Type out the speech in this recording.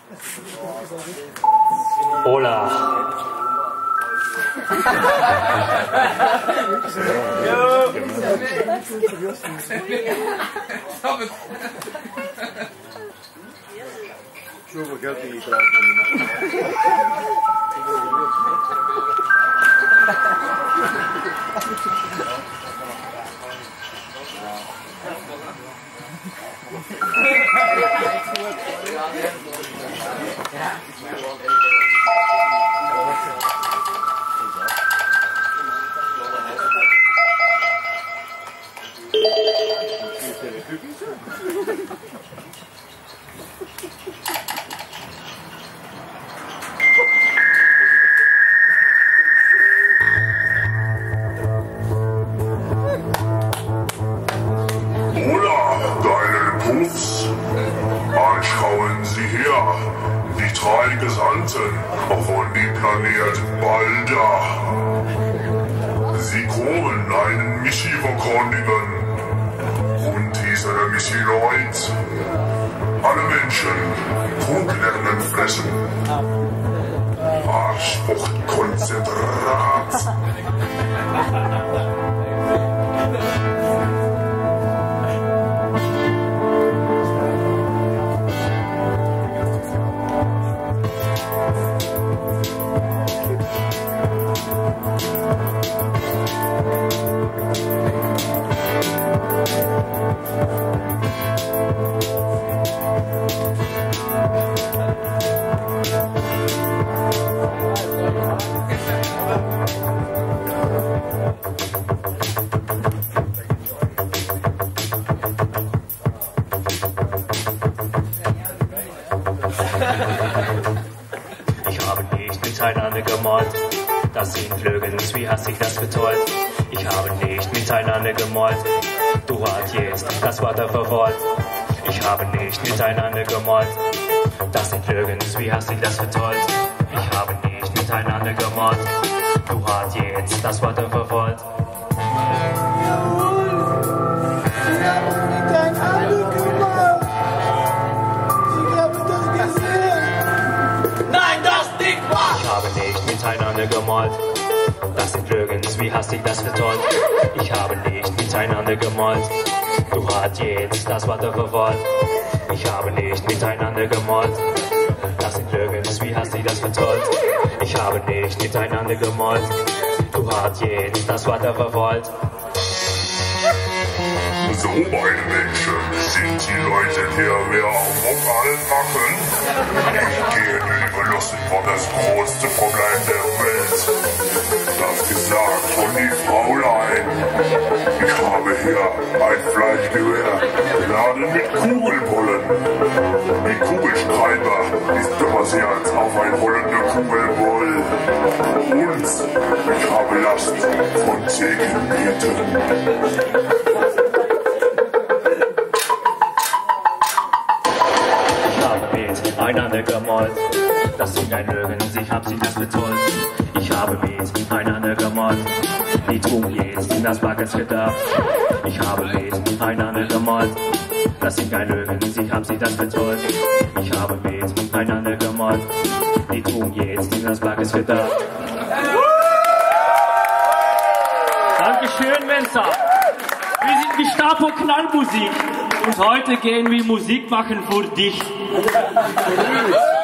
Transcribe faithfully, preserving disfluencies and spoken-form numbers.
Hola. Zoveel geld in je Anschauen Sie her, die drei Gesandten von dem Planet Balda. Sie kommen einen Missie verkündigen. Und diese Missie lautet: alle Menschen Kugeln fressen. Arschfruchtkonzentrat. Ich habe nicht miteinander gemalt, das sind Lügen, wie hast dich das getollt? Ich habe nicht miteinander gemalt, du hast jetzt das Wort verwollt. Ich habe nicht miteinander gemalt, das sind Lügen, wie hast dich das getollt? Ich habe nicht miteinander gemalt, du hast jetzt das Wort verwollt. Ich habe nicht miteinander gemalt, das sind Lügen, wie hast dich das getollt? Ich habe nicht miteinander gemalt, du hast jetzt das Wort verwollt. Ich habe nicht miteinander gemalt, das sind Lügen, wie hast dich das getollt? Ich habe nicht miteinander gemalt, du hast jetzt das Wort verwollt. So, meine Menschen, sind die Leute hier wer auf allen Wachen? Ich gehe liebe Lust von das größte Problem der Welt. Das gesagt von die Fraulein. Ich habe hier ein Fleischgewehr, geladen mit Kugelbullen. Die Kugelschreiber ist basiert auf ein rollender Kugelbull. Und ich habe Last von Zegenbeten. Miteinander gemalt, das sind ein Lügen, ich hab sie das betont. Ich habe miteinander gemalt, die tun jetzt in das Backes gedacht. Ich habe miteinander gemalt, das sind ein Lügen, ich hab sie das betont. Ich habe miteinander gemalt, die tun jetzt in das Backes gedacht. Dankeschön, Mensa. Wir sind Gestapo Knallmuzik und heute gehen wir Musik machen für dich.